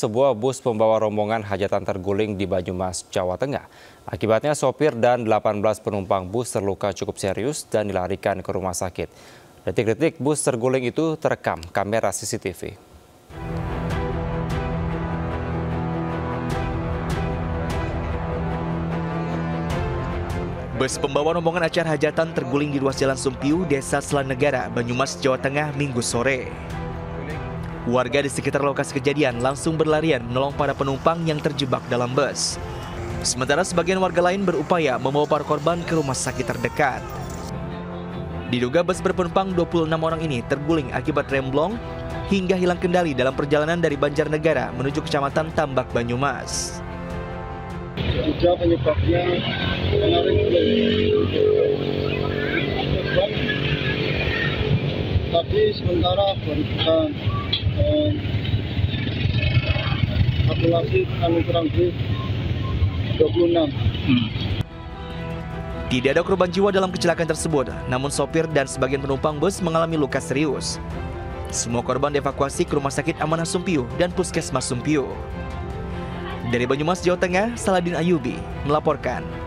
sebuah bus pembawa rombongan hajatan terguling di Banyumas, Jawa Tengah. Akibatnya sopir dan 18 penumpang bus terluka cukup serius dan dilarikan ke rumah sakit. Detik-detik bus terguling itu terekam kamera CCTV. Bus pembawa rombongan acara hajatan terguling di ruas Jalan Sumpiu, Desa Selanegara, Banyumas, Jawa Tengah, Minggu sore. Warga di sekitar lokasi kejadian langsung berlarian menolong para penumpang yang terjebak dalam bus. Sementara sebagian warga lain berupaya membawa para korban ke rumah sakit terdekat. Diduga bus berpenumpang 26 orang ini terguling akibat remblong hingga hilang kendali dalam perjalanan dari Banjarnegara menuju Kecamatan Tambak, Banyumas. Juga penyebabnya kemarin tapi sementara baru kita kalkulasi kurang lebih 26. Tidak ada korban jiwa dalam kecelakaan tersebut, namun sopir dan sebagian penumpang bus mengalami luka serius. Semua korban dievakuasi ke Rumah Sakit Amanah Sumpiu dan Puskesmas Sumpiu. Dari Banyumas, Jawa Tengah, Saladin Ayubi melaporkan.